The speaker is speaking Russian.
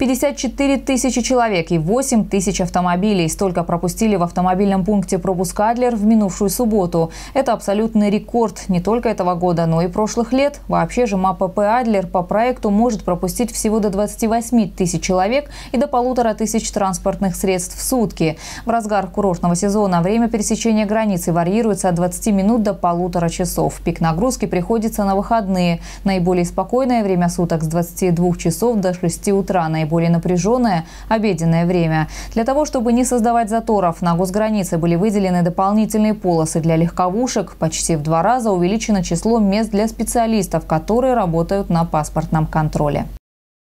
54 тысячи человек и 8 тысяч автомобилей. Столько пропустили в автомобильном пункте пропуск Адлер в минувшую субботу. Это абсолютный рекорд не только этого года, но и прошлых лет. Вообще же МАПП Адлер по проекту может пропустить всего до 28 тысяч человек и до 1500 транспортных средств в сутки. В разгар курортного сезона время пересечения границы варьируется от 20 минут до 1,5 часов. Пик нагрузки приходится на выходные. Наиболее спокойное время суток с 22 часов до 6 утра. Наиболее напряженное – обеденное время. Для того, чтобы не создавать заторов, на госгранице были выделены дополнительные полосы для легковушек. Почти в 2 раза увеличено число мест для специалистов, которые работают на паспортном контроле.